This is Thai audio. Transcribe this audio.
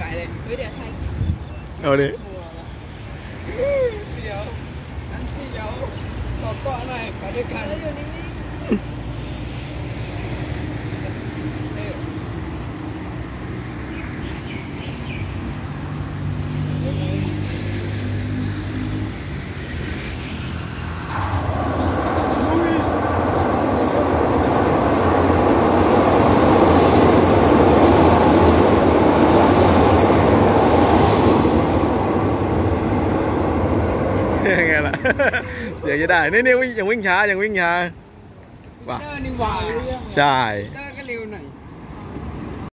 ายเลยเฮ้ยเดี๋ยวถ่ายเอาดิเสียวอันเสียวขอเกาะหน่อยไปด้วยกันแล้วอยู่นิ่งยังไงล่ะเสียงจะได้นี่วิ่งยังวิ่งช้าว่ะเตอร์นี่หวานใช่เตอร์ก็เร็วหน่อย